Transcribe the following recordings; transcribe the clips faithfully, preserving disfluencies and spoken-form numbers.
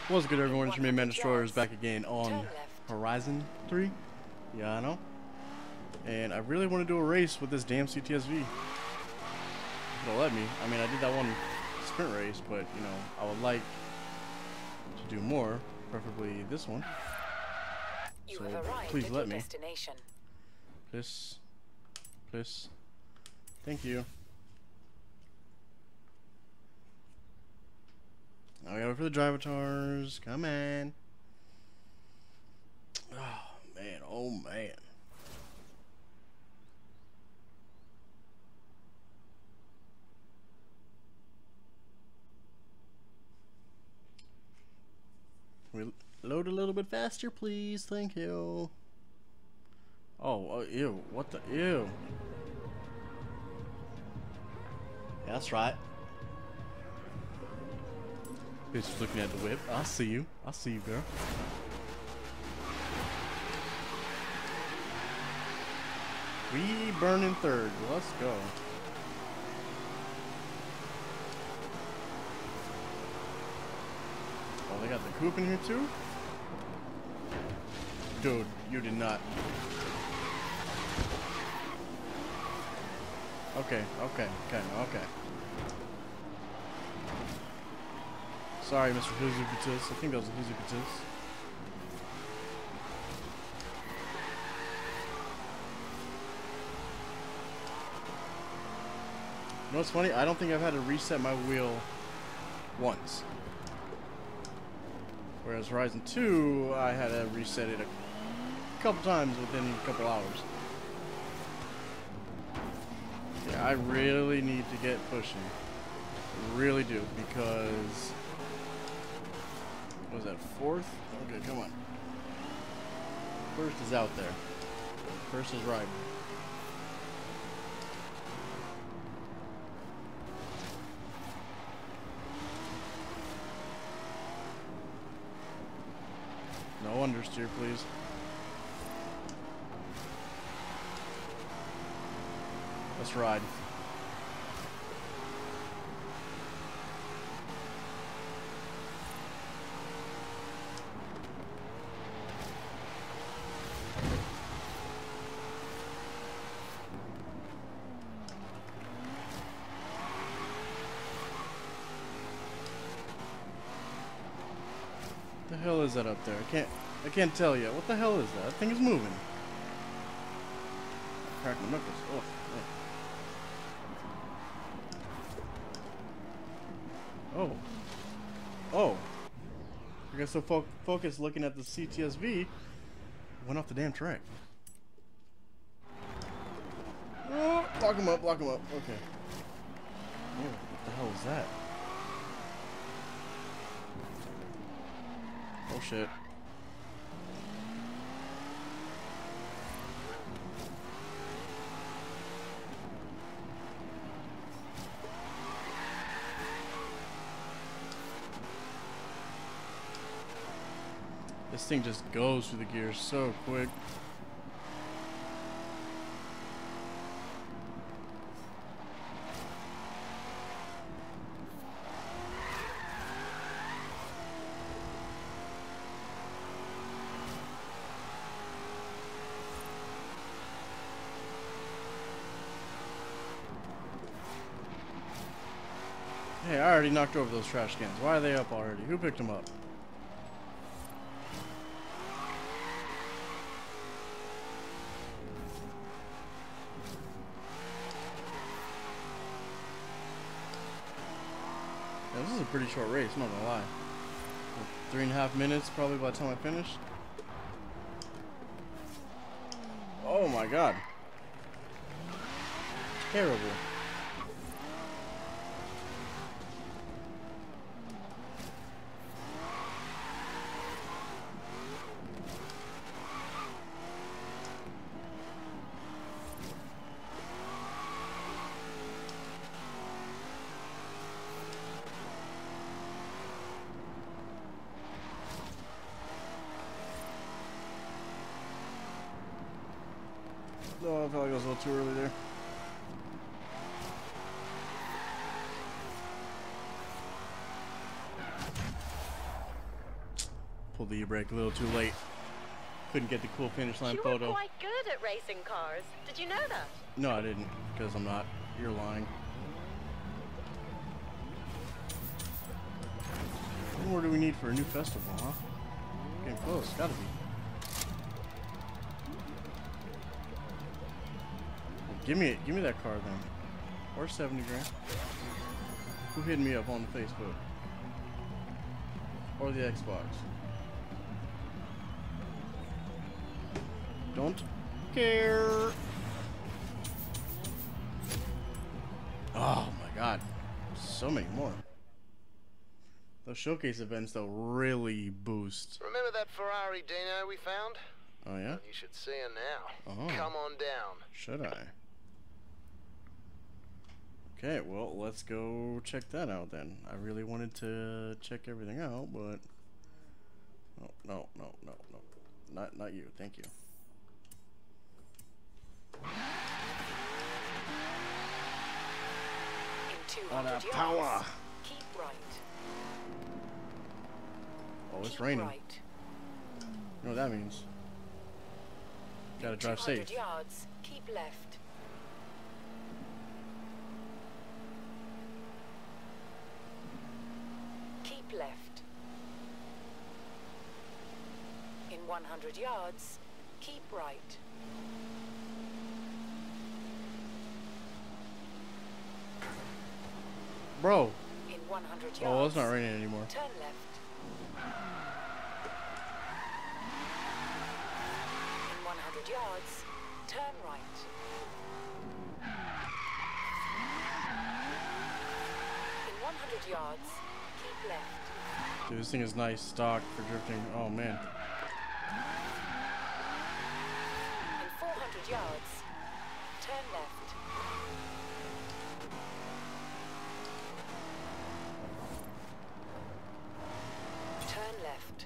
What's good, everyone? It's your main man Destroyers back again on Horizon three. Yeah, I know. And I really want to do a race with this damn C T S V. If it'll let me. I mean, I did that one sprint race, but you know, I would like to do more, preferably this one. You So have arrived please at let your me. destination. Please, please. Thank you. Now we gotta wait for the drive avatars. Come on. Oh man, oh man. We load a little bit faster, please. Thank you. Oh, oh ew. What the? Ew. Yeah, that's right. Bitch is looking at the whip. I see you. I see you, girl. We burning third. Let's go. Oh, they got the coupe in here too? Dude, you did not. Okay, okay, okay, okay. Sorry, Mister Huzukatis. I think that was a Huzukatis. You know what's funny? I don't think I've had to reset my wheel once. Whereas Horizon two, I had to reset it a couple times within a couple hours. Yeah, I really need to get pushing. I really do, because... What was that, fourth? Okay, come on. First is out there. First is right. No understeer, please. Let's ride. What the hell is that up there? I can't I can't tell yet. What the hell is that? That thing is moving. Crack my knuckles. Oh, man. Oh. Oh. I got so fo focused looking at the C T S V, went off the damn track. Oh, lock him up, lock him up. Okay. Oh, what the hell is that? Oh shit. This thing just goes through the gears so quick. Hey, I already knocked over those trash cans. Why are they up already? Who picked them up? Yeah, this is a pretty short race, I'm not gonna lie. Three and a half minutes probably by the time I finish. Oh my god. Terrible. Oh, I felt like I was a little too early there. Pulled the e-brake a little too late. Couldn't get the cool finish line You photo. were quite good at racing cars. Did you know that? No, I didn't, because I'm not. You're lying. What more do we need for a new festival, huh? Getting close, gotta be. Well, give me it, give me that car then. Or seventy grand. Who hit me up on the Facebook? Or the Xbox? Don't care. Oh my god. So many more. Those showcase events though really boost. Remember that Ferrari Dino we found? Oh yeah? You should see her now. Oh. Come on down. Should I? Okay, well let's go check that out then. I really wanted to check everything out, but no, no, no, no, no. Not not you, thank you. In two On hundred a power. yards, keep right. Oh, it's keep raining. Right. You know what that means? Gotta drive two hundred safe. yards, keep left. Keep left. In one hundred yards, keep right. Bro. In one hundred yards. Oh, it's not raining anymore. Turn left. In one hundred yards, turn right. In one hundred yards, keep left. Dude, this thing is nice stock for drifting. Oh man. In four hundred yards, turn left. Turn left.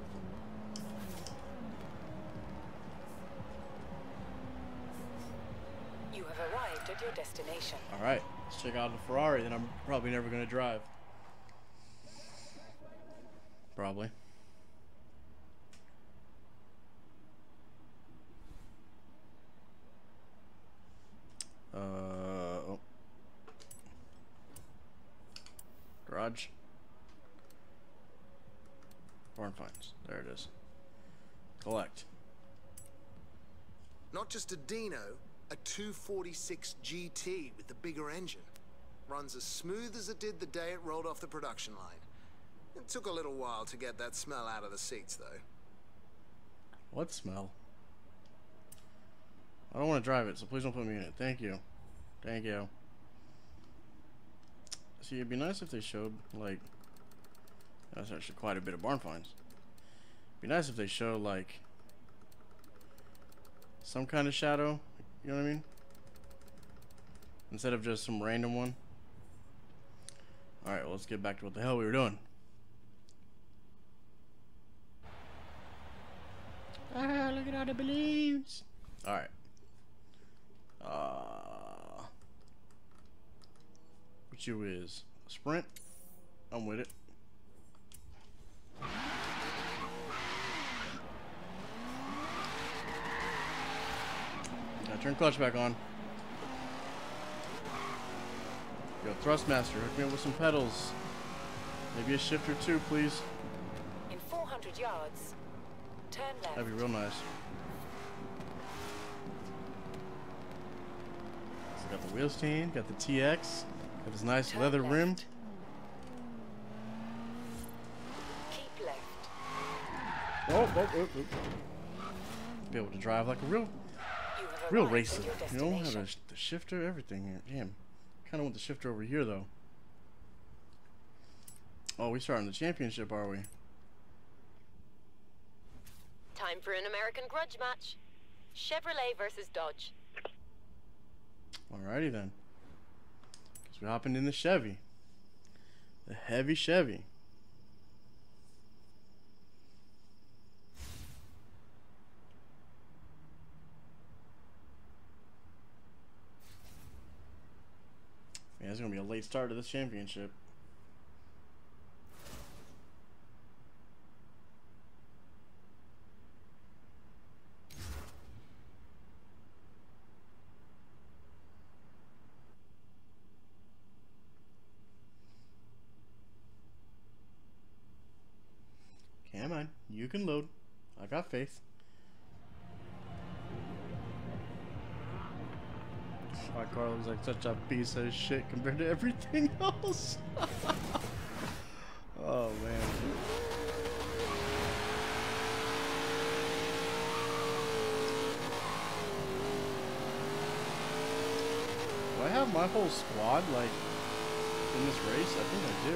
You have arrived at your destination. Alright, let's check out the Ferrari that I'm probably never gonna drive. Probably. Uh oh. Garage. Barn finds. There it is. Collect. Not just a Dino, a two forty-six G T with the bigger engine. Runs as smooth as it did the day it rolled off the production line. It took a little while to get that smell out of the seats, though. What smell? I don't want to drive it, so please don't put me in it. Thank you. Thank you. See, it'd be nice if they showed, like... That's actually quite a bit of barn finds. It'd be nice if they showed, like... some kind of shadow. You know what I mean? Instead of just some random one. Alright, well, let's get back to what the hell we were doing. Ah, look at all the balloons. Alright. Uh, what you is? Sprint? I'm with it. Gotta turn clutch back on. Yo, Thrustmaster, hook me up with some pedals. Maybe a shift or two, please. In four hundred yards, turn left. That'd be real nice. So got the wheel stand, got the T X, got this nice Turn leather left. rim. Keep left. Oh, oh, oh, oh. Be able to drive like a real, You have real arrived racer. at You your know, have destination. a, the shifter, everything here. Damn, kind of want the shifter over here though. Oh, we starting the championship, are we? Time for an American grudge match. Chevrolet versus Dodge. Alrighty then. Guess we're hopping in the Chevy. The heavy Chevy. Yeah, it's gonna be a late start to this championship. You can load. I got faith. My car looks like such a piece of shit compared to everything else. Oh man. Do I have my whole squad like in this race? I think I do.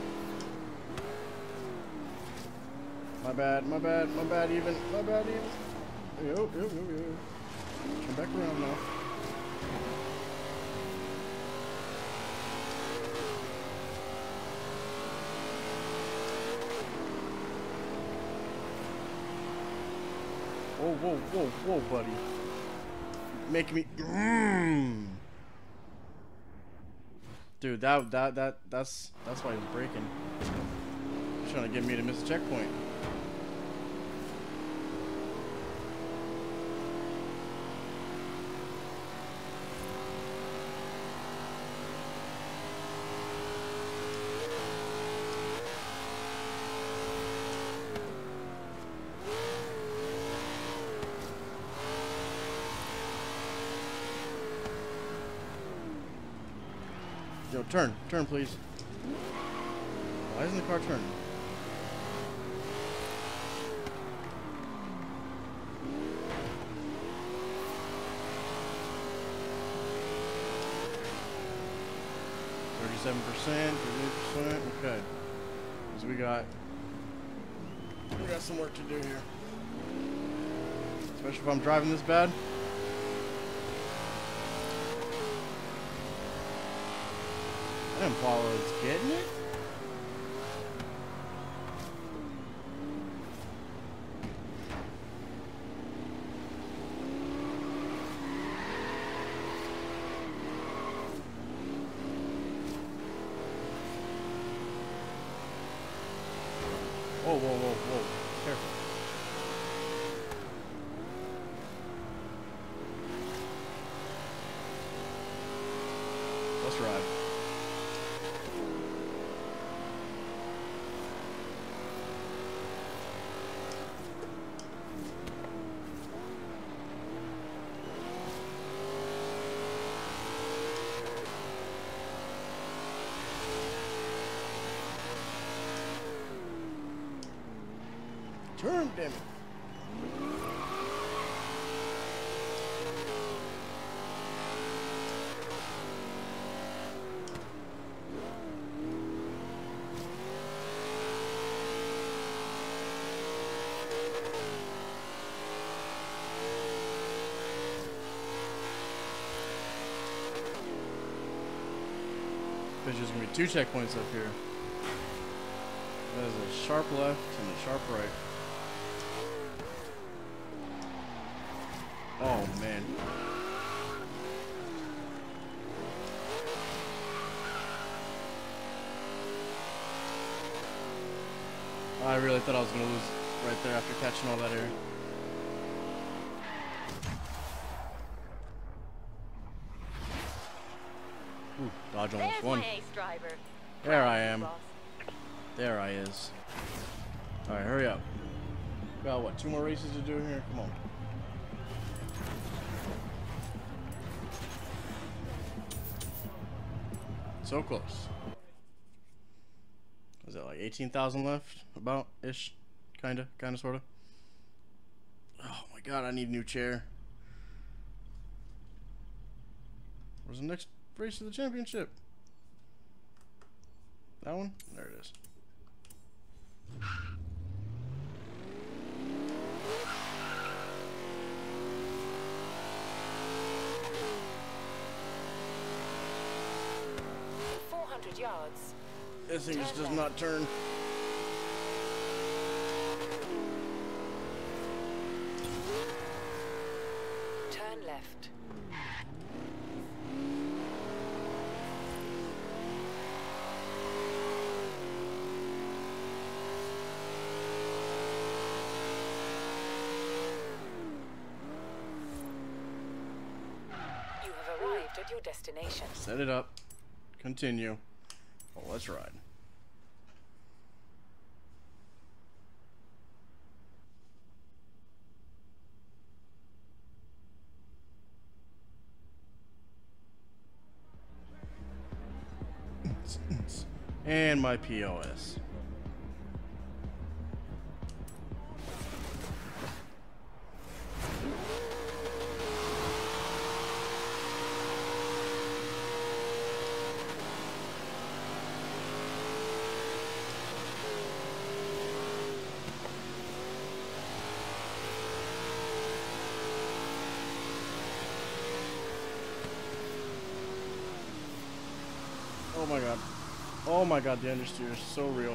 My bad, my bad, my bad even, my bad even. Yo, yo, yo, yo. Turn back around now. Whoa, whoa, whoa, whoa, buddy. Making me. Mm. Dude, that that that that's that's why he was braking. He's trying to get me to miss a checkpoint. Yo, turn, turn, please. Why isn't the car turning? Thirty-seven percent, thirty-eight percent. Okay, so we got we got some work to do here, especially if I'm driving this bad. Impala's getting it. Whoa, whoa, whoa, whoa. Careful. Let's ride. Turn, damn it. There's just gonna be two checkpoints up here. There's a sharp left and a sharp right. Oh man. I really thought I was gonna lose right there after catching all that air. Ooh, dodge almost There's won. my ace driver. There I am. There I is. Alright, hurry up. Got what, two more races to do here? Come on. So close. Is that like eighteen thousand left? About ish? Kinda, kinda, sorta. Oh my god, I need a new chair. Where's the next race of the championship? That one? There it is. four hundred yards. This thing just does not turn. Turn left. You have arrived at your destination. Set it up. Continue. Well, let's ride. And my P O S. Oh my god. Oh my god, the understeer is so real.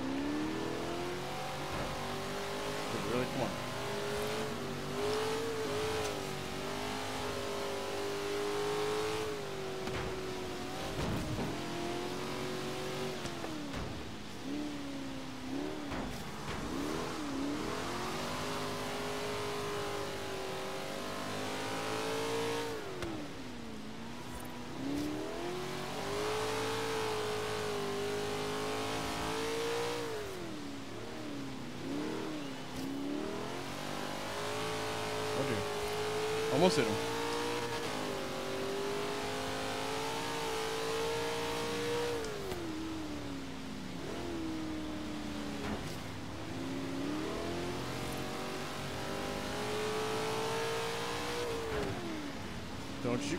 Really? Come on. Almost hit him. Don't you?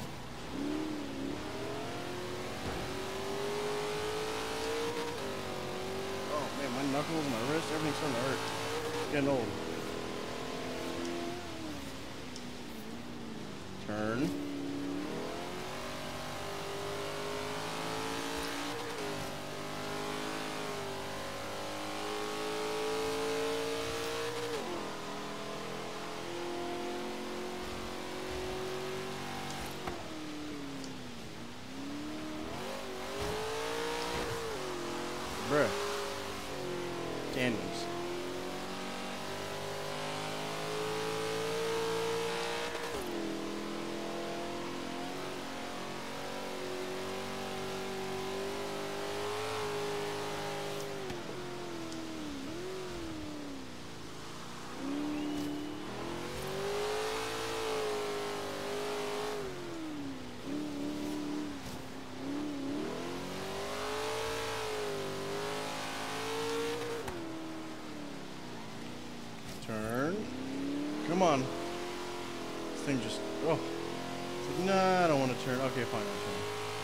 Oh man, my knuckles, my wrist, everything's starting to hurt. Getting old. Turn. Bruh. Tandems. Turn. Come on. This thing just... Oh. It's like, nah, I don't want to turn. Okay, fine, I'll turn.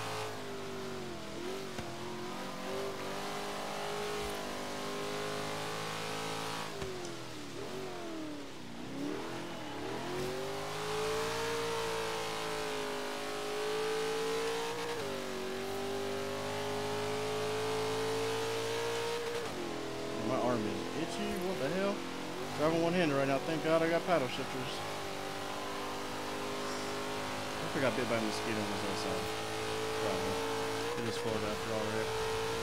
My arm is itchy. What the hell? Driving one-handed right now. Thank God I got paddle shifters. I got bit by a mosquito on this outside. Probably. It is Florida after all, right?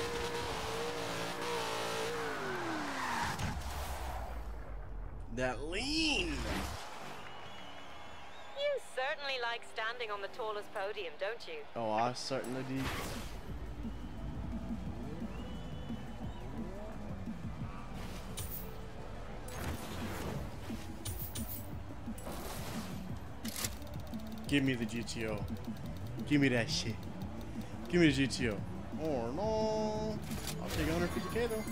That lean! You certainly like standing on the tallest podium, don't you? Oh, I certainly do. Give me the G T O. Give me that shit. Give me the G T O. Oh no. I'll take one hundred fifty K though.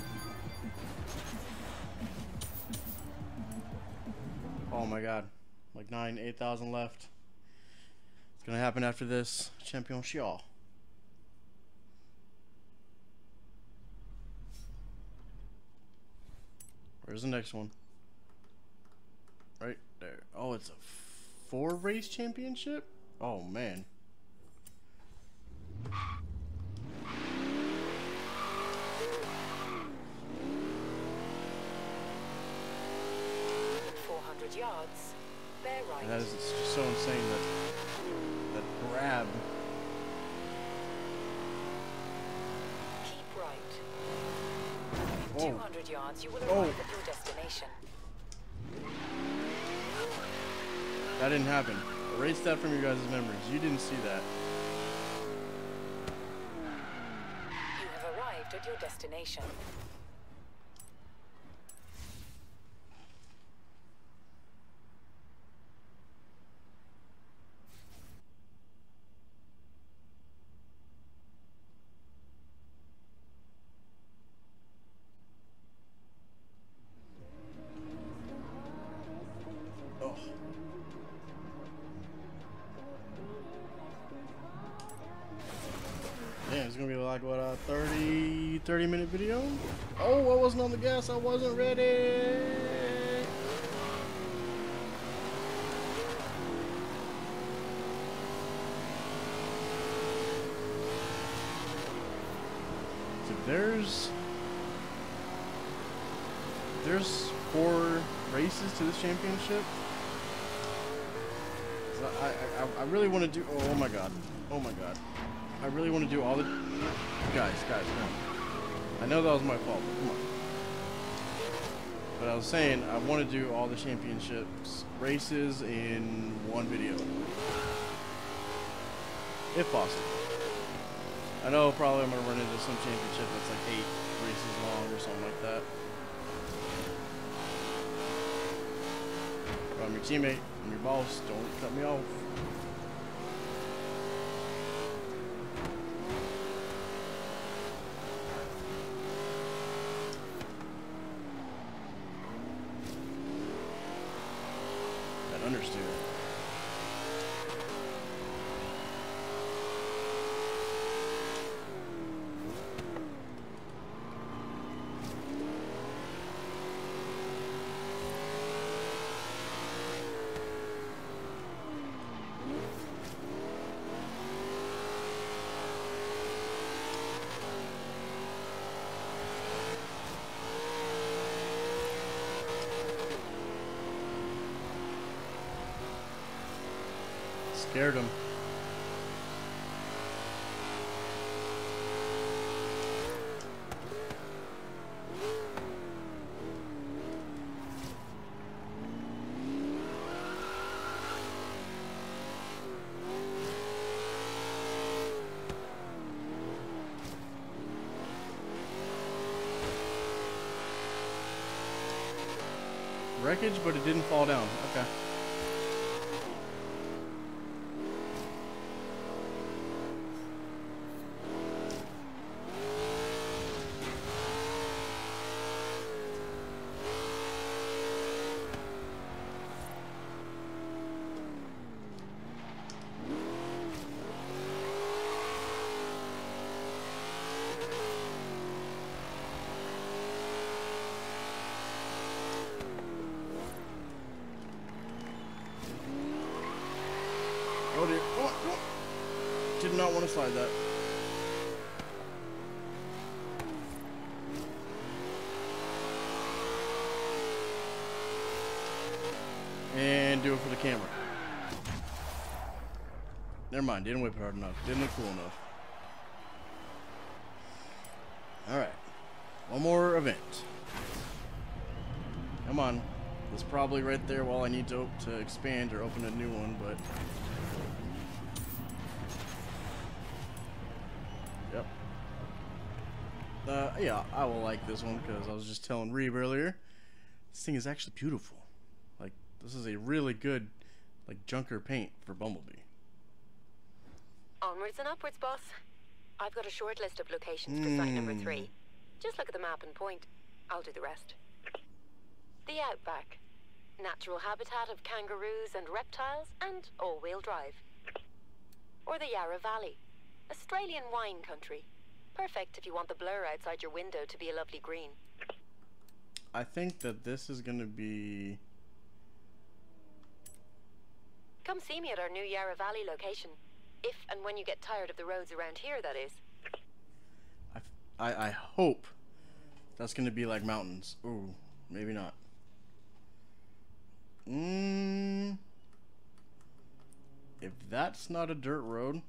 Oh my god. Like nine, eight thousand left. It's gonna happen after this championship. Where's the next one? Right there. Oh, it's a four race championship? Oh man. four hundred yards. Bear right. And that is it's just so insane that that grab. Keep right. Oh. two hundred yards, you will arrive Oh. at your destination. That didn't happen. Erase that from your guys' memories. You didn't see that. You have arrived at your destination. a thirty minute video. Oh, I wasn't on the gas. I wasn't ready. So there's there's four races to this championship. So I, I I really want to do. Oh my god. Oh my god. I really want to do all the guys, guys, come on. I know that was my fault, but come on. But I was saying I want to do all the championships races in one video, if possible. I know probably I'm gonna run into some championship that's like eight races long or something like that. But I'm your teammate, I'm your boss. Don't cut me off. Understood. Scared him. Wreckage, but it didn't fall down. Okay. Oh dear. Oh, oh. Did not want to slide that. And do it for the camera. Never mind, didn't whip it hard enough. Didn't look cool enough. Alright. One more event. Come on. It's probably right there while I need to, to expand or open a new one, but... Yep. Uh, yeah, I will like this one because I was just telling Reeb earlier. This thing is actually beautiful. Like, this is a really good, like, junker paint for Bumblebee. Onwards and upwards, boss. I've got a short list of locations for mm. site number three. Just look at the map and point. I'll do the rest. The Outback. Natural habitat of kangaroos and reptiles and all-wheel drive. Or the Yarra Valley. Australian wine country. Perfect if you want the blur outside your window to be a lovely green. I think that this is going to be... Come see me at our new Yarra Valley location. If and when you get tired of the roads around here, that is. I, I, I hope that's going to be like mountains. Ooh, maybe not. Mm, if that's not a dirt road,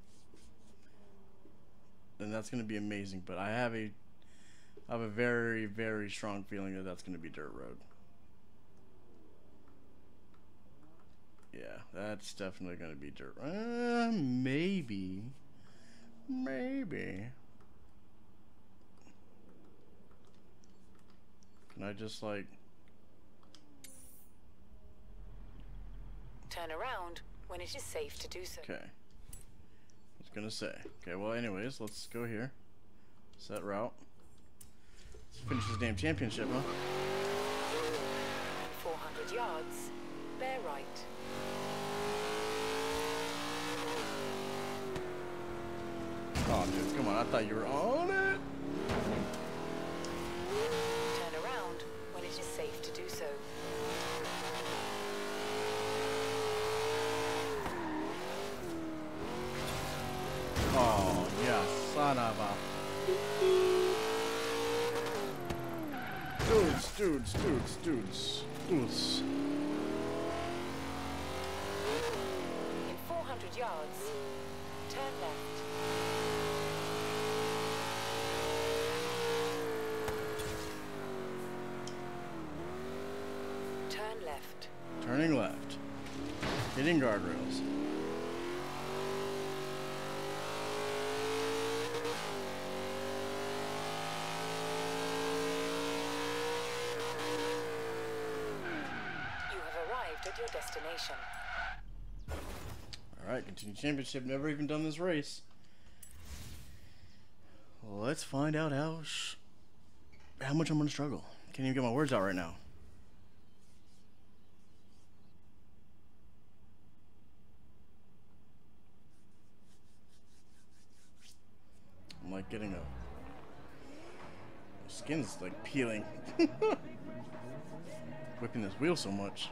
then that's going to be amazing. But I have a, I have a very, very strong feeling that that's going to be dirt road. Yeah, that's definitely going to be dirt. Uh, maybe, maybe. Can I just like? Turn around when it is safe to do so. Okay. I was gonna say. Okay, well anyways, let's go here. Set route. Let's finish this damn championship, huh? four hundred yards. Bear right. Oh dude, come on, I thought you were on it. dudes, dudes, dudes, dudes, dudes. In four hundred yards, turn left. Turn left. Turning left. Hitting guardrails. You have arrived at your destination. Alright, continue championship. Never even done this race. Let's find out how sh how much I'm gonna struggle. Can't even get my words out right now. I'm like getting a my skin's like peeling. Whipping this wheel so much.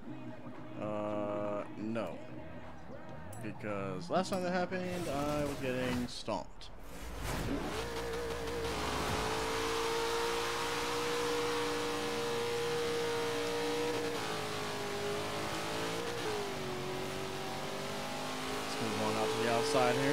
Uh no. Because last time that happened I was getting stomped. Let's move on out to the outside here.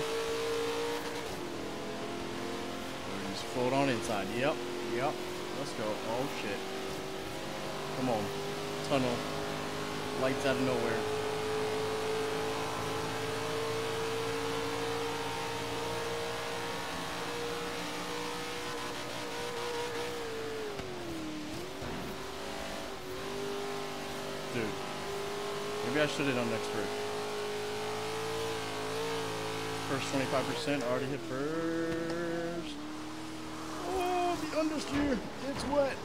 We're just float on inside. Yep, yep. Let's go. Oh shit. Come on. Tunnel. Lights out of nowhere. Dude. Maybe I should have done expert. First twenty-five percent already hit first. Oh, the understeer. It's wet.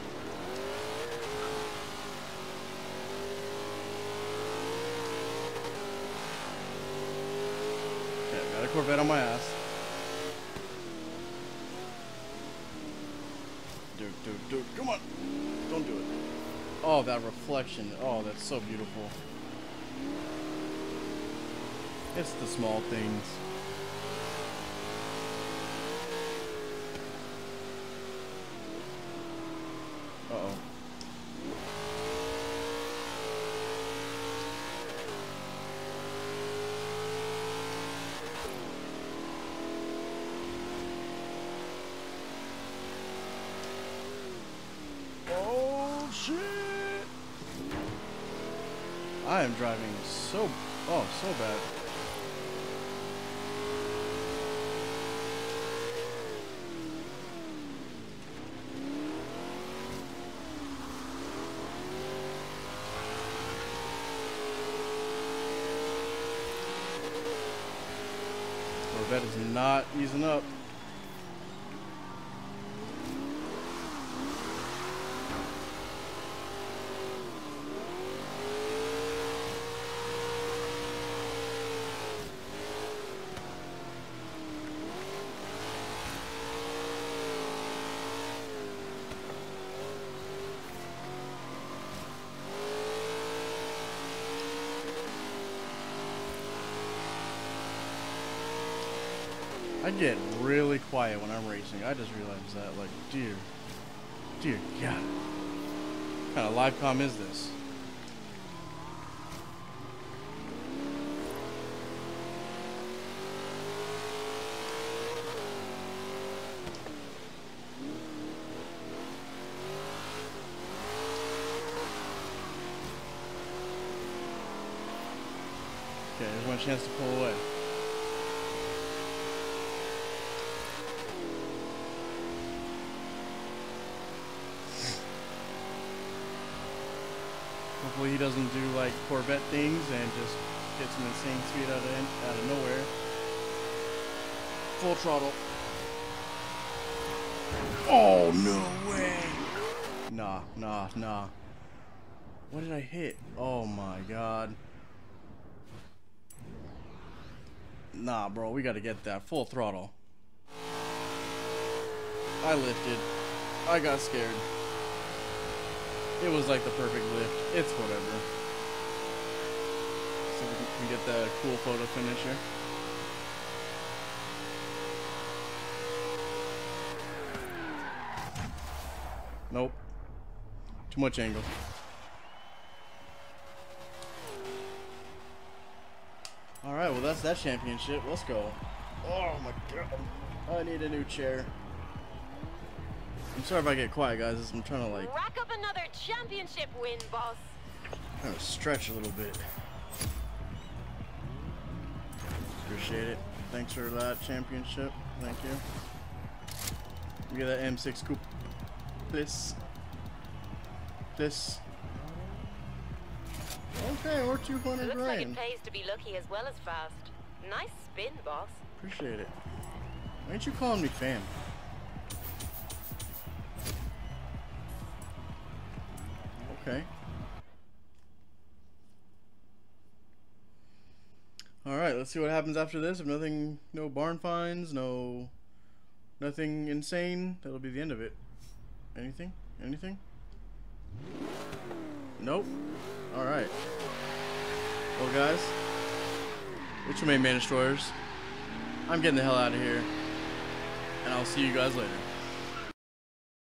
Okay, got a Corvette on my ass. Dude, dude, dude, come on. Don't do it. Oh, that reflection. Oh, that's so beautiful. It's the small things. Uh-oh. Oh, shit! I am driving so... Oh, so bad. Corvette is not easing up. I get really quiet when I'm racing. I just realized that, like, dear, dear God, what kind of live comm is this? Okay, here's my chance to pull away. Hopefully he doesn't do like Corvette things and just get some insane speed out of out of nowhere. Full throttle. Oh no way! Nah, nah, nah. What did I hit? Oh my God. Nah, bro, we gotta get that full throttle. I lifted. I got scared. It was like the perfect lift. It's whatever. So we can get that cool photo finish here. Nope. Too much angle. Alright, well that's that championship. Let's go. Oh my god. I need a new chair. I'm sorry if I get quiet, guys. I'm trying to like rack up another championship win, boss. Kind of stretch a little bit. Appreciate it. Thanks for that championship. Thank you. We get that M six coupe. This. This. Okay, we're two hundred Looks grand. like it pays to be lucky as well as fast. Nice spin, boss. Appreciate it. Why ain't you calling me fam? Okay. Alright, let's see what happens after this. If nothing, no barn finds, no, nothing insane, that'll be the end of it. Anything? Anything? Nope. Alright. Well, guys, it's your main Man Destroyers. I'm getting the hell out of here, and I'll see you guys later.